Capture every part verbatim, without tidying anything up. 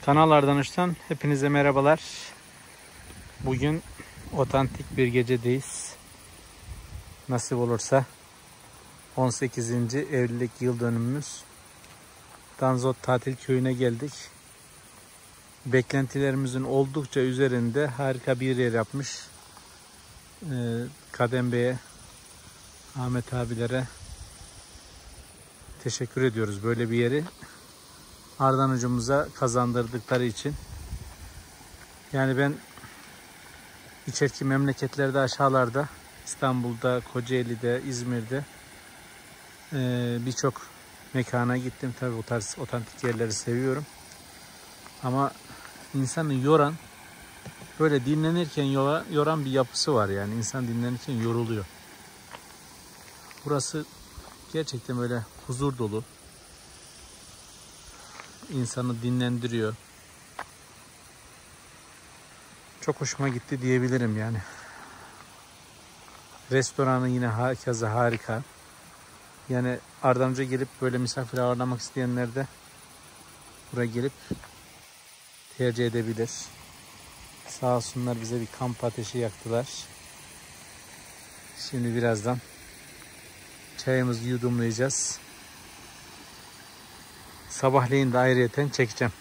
Kanal Ardanuş'tan hepinize merhabalar. Bugün otantik bir gecedeyiz. Nasip olursa on sekizinci evlilik yıl dönümümüz. Danzot Tatil Köyü'ne geldik. Beklentilerimizin oldukça üzerinde harika bir yer yapmış. Ee, Kadem Bey'e, Ahmet abilere teşekkür ediyoruz böyle bir yeri Ardanucumuza kazandırdıkları için. Yani ben içeriki memleketlerde, aşağılarda, İstanbul'da, Kocaeli'de, İzmir'de e, birçok mekana gittim. Tabii bu tarz otantik yerleri seviyorum. Ama insanı yoran, böyle dinlenirken yoran, yoran bir yapısı var yani. İnsan dinlenirken yoruluyor. Burası gerçekten böyle huzur dolu. İnsanı dinlendiriyor. Çok hoşuma gitti diyebilirim yani. Restoranı yine herkese harika. Yani Ardanuç'a gelip böyle misafir ağırlamak isteyenler de buraya gelip tercih edebilir. Sağ olsunlar bize bir kamp ateşi yaktılar. Şimdi birazdan çayımızı yudumlayacağız. Sabahleyin de ayrıyeten çekeceğim.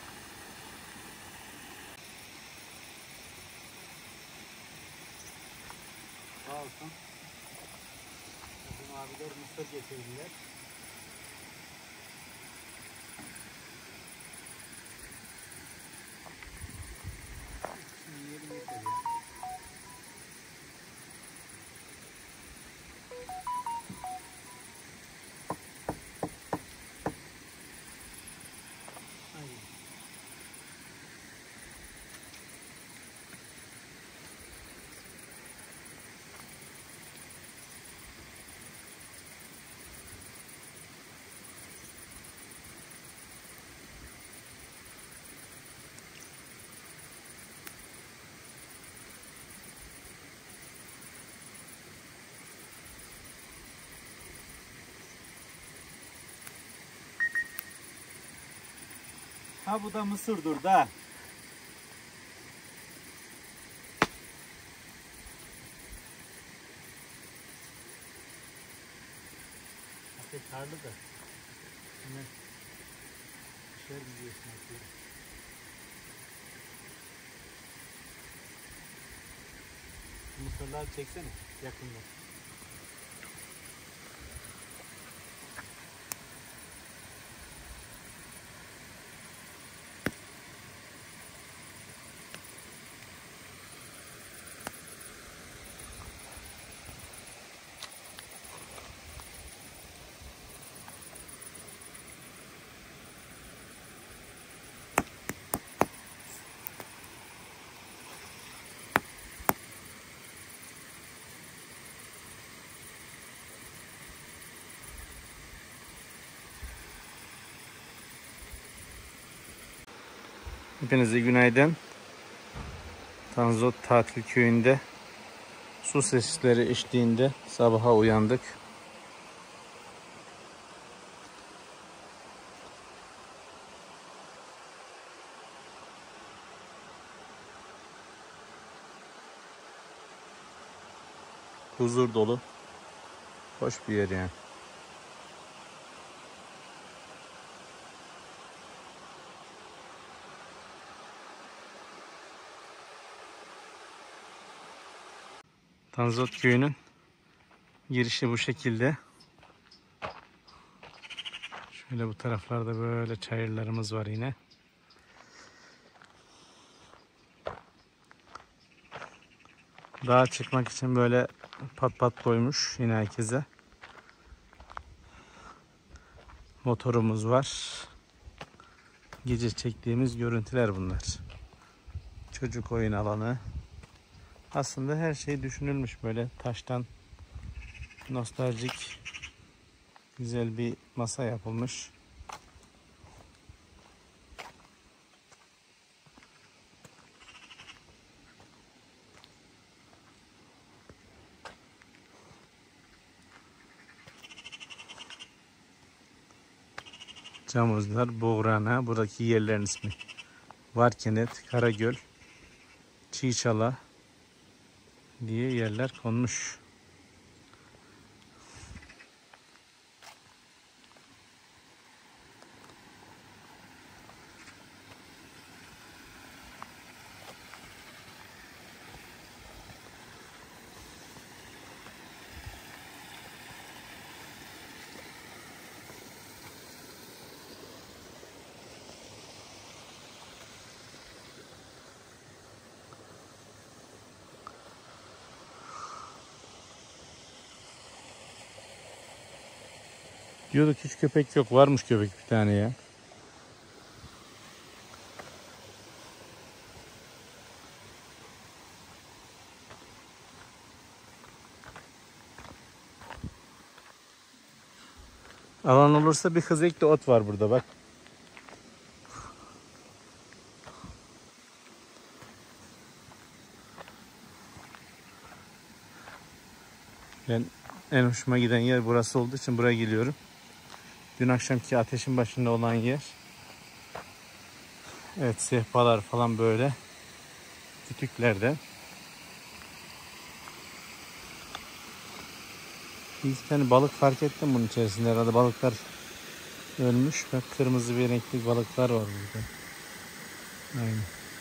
Sağ olsun. Bizim abiler mısır getirdiler. Şimdi yiyelim yeter ya. Ha bu da mısırdır da. Ateş harlı da. Hemen dışarı gidiyorsun atıyor. Mısırları çeksene yakından. Hepinize günaydın. Danzot Tatil Köyü'nde su sesleri eşliğinde sabaha uyandık. Huzur dolu, hoş bir yer yani. Danzot Köyü'nün girişi bu şekilde. Şöyle bu taraflarda böyle çayırlarımız var yine. Dağa çıkmak için böyle pat pat koymuş yine herkese. Motorumuz var. Gece çektiğimiz görüntüler bunlar. Çocuk oyun alanı. Aslında her şey düşünülmüş, böyle taştan nostaljik güzel bir masa yapılmış. Camuzlar, Boğrana, buradaki yerlerin ismi. Varkenet, Karagöl, Çiğçala diye yerler konmuş. Diyorduk hiç köpek yok. Varmış köpek bir tane ya. Alan olursa bir kızık ot var burada bak. Ben en hoşuma giden yer burası olduğu için buraya geliyorum. Dün akşamki ateşin başında olan yer. Evet, sehpalar falan böyle. Kütüklerden. Bir tane balık fark ettim bunun içerisinde. Herhalde balıklar ölmüş. Bak, kırmızı bir renkli balıklar var burada. Aynen.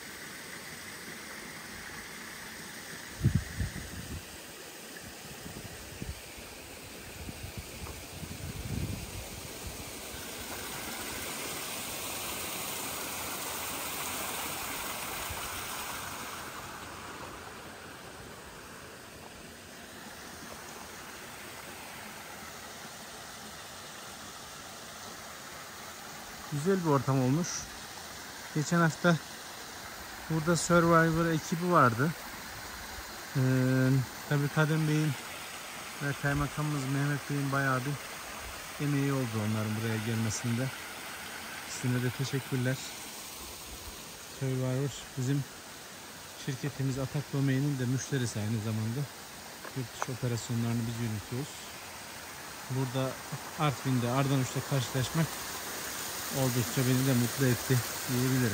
Güzel bir ortam olmuş. Geçen hafta burada Survivor ekibi vardı. Ee, tabii Kadem Bey'in ve Kaymakamımız Mehmet Bey'in bayağı bir emeği oldu onların buraya gelmesinde. Size de teşekkürler. Survivor bizim şirketimiz Atak Domain'in de müşterisi aynı zamanda. Yurt dışı operasyonlarını biz yürütüyoruz. Burada Artvin'de, Ardanuş'ta karşılaşmak oldukça beni de mutlu etti diyebilirim.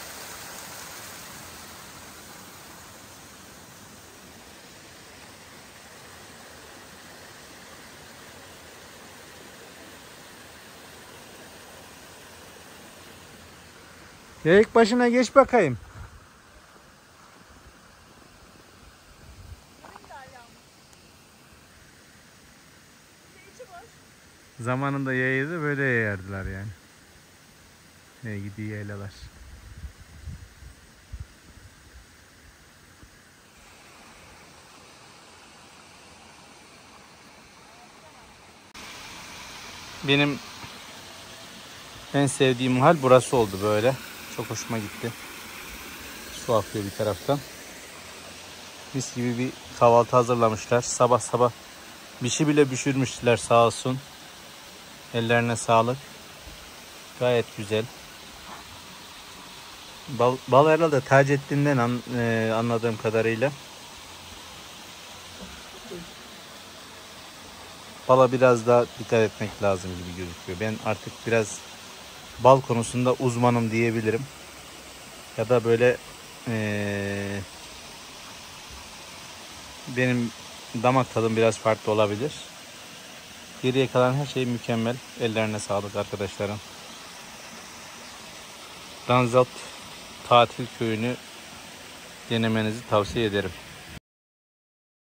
Geyik başına geç bakayım. Zamanında yayıydı, böyle yayardılar yani. Ne gidiyor yaylalar. Benim en sevdiğim hal burası oldu böyle. Çok hoşuma gitti. Su akıyor bir taraftan. Mis gibi bir kahvaltı hazırlamışlar. Sabah sabah bir şey bile pişirmişler sağ olsun. Ellerine sağlık. Gayet güzel. Bal, bal herhalde Taceddin'den an, e, anladığım kadarıyla. Bala biraz daha dikkat etmek lazım gibi gözüküyor. Ben artık biraz bal konusunda uzmanım diyebilirim. Ya da böyle e, benim damak tadım biraz farklı olabilir. Geriye kalan her şey mükemmel. Ellerine sağlık arkadaşlarım. Danzalt tatil köyünü denemenizi tavsiye ederim.